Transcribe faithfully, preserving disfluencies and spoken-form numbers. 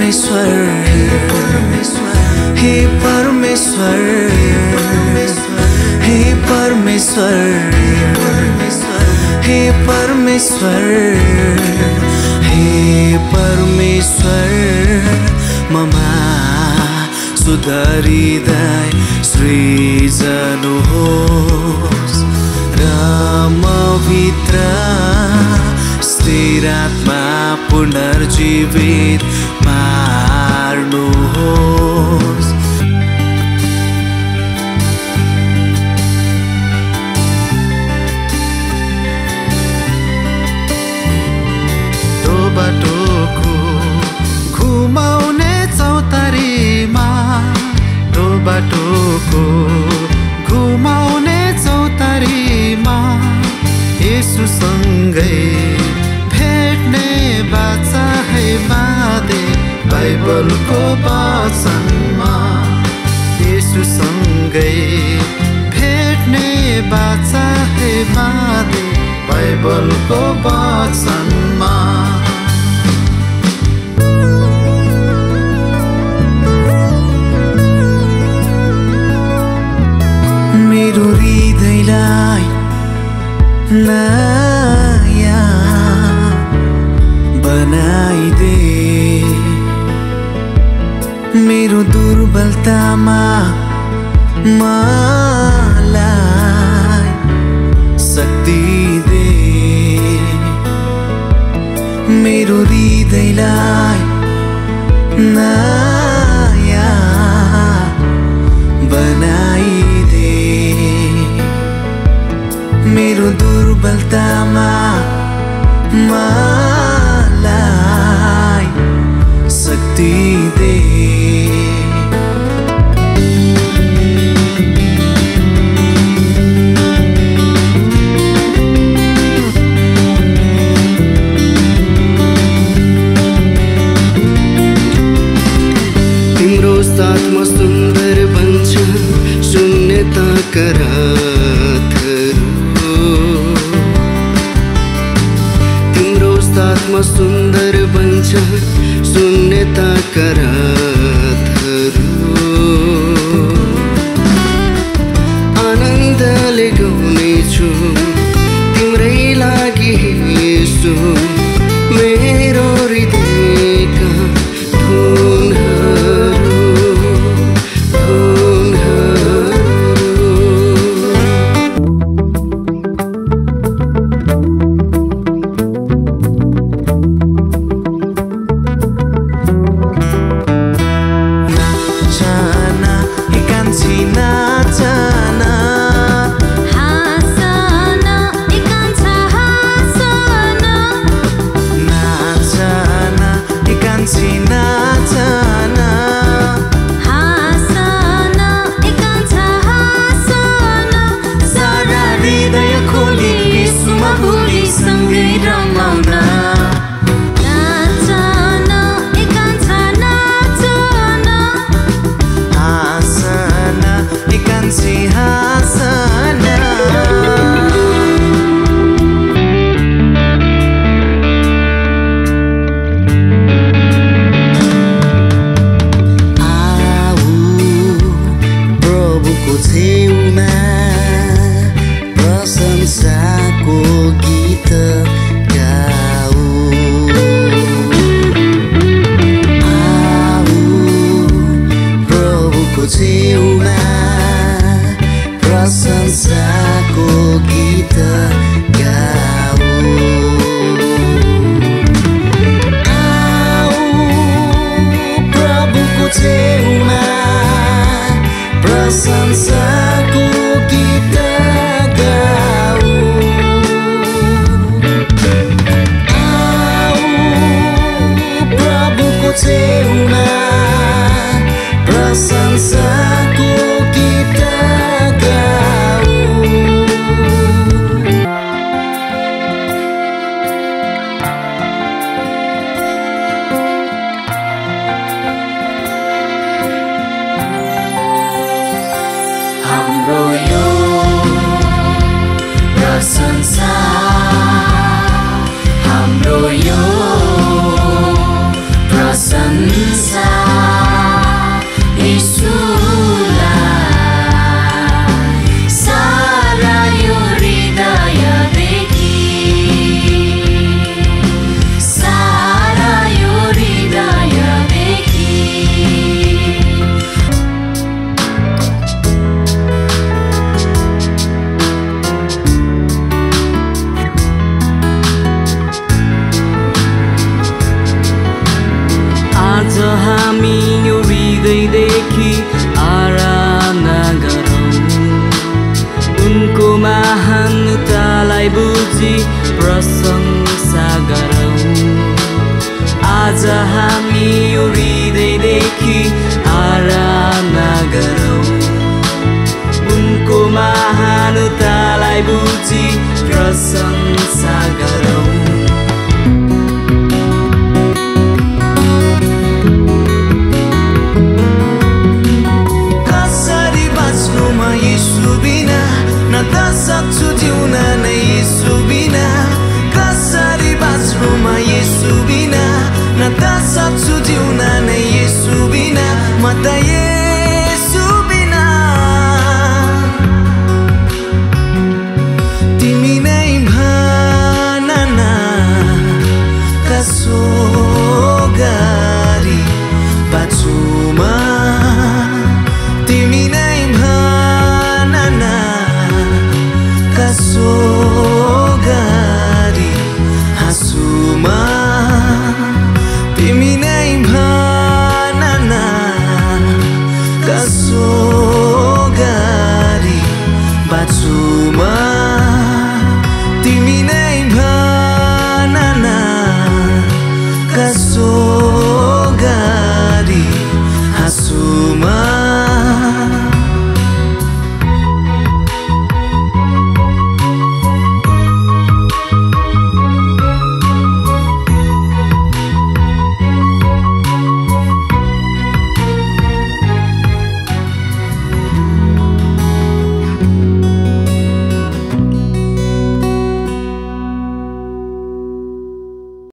परमेश्वर हे परमेश्वर हे परमेश्वर हे परमेश्वर हे परमेश्वर ममा सुधारिँदै सृजनुहोस् र म भित्र स्थिर आत्मा पुनर्जीवित पार्नुहोस्। तो बाटोको घुमाउने चौतारीमा तो बाटोको घुमाउने चौतारीमा येशूसँगै भेट्ने बाचा है मादे बाइबलको वचनमा येशूसँगै भेट्ने बाचा है मादे बाइबलको वचनमा। मेरो हृदयलाई नयाँ बनाइदे मेरो दुर्बलतामा मलाई शक्ति दे मेरो हृदयलाई नयाँ बनाइदे मेरो दुर्बलतामा मलाई शक्ति दे। तिम्रो साथमा सुन्दर बन्छ शून्यताका रातहरू तिम्रो साथमा सुन्दर बन्छ शून्यताका रातहरू आनन्दले गाउनेछु तिम्रै लागि येशू मेरो हृदयका धुनहरू प्रशंसाको गीत गाऊ आऊ प्रभुको छेउमा प्रशंसाको गीत गाऊ आऊ प्रभुको छेउमा प्रशंसाको गीत हाम्रो यो प्रशंसा हाम्रो यो प्रशंसा तालाई बुझी प्रशंसा गरौँ। आज हामी यो हृदयदेखि आराधना गरौँ। उनको महानतालाई बुझी प्रशंसा गरौँ। कसरी बाँच्नुमा येशू बिना, न त सक्छु जिउन नै येशू बिना। कसरी बाँच्नुमा येशू बिना, न त सक्छु जिउन नै येशू बिना। म त येशू बिना। तिमी नै भन न कसो गरी बाँचुम। तिमी नै भन न कसो गरी हाँसुम। तिमी नै भन न कसो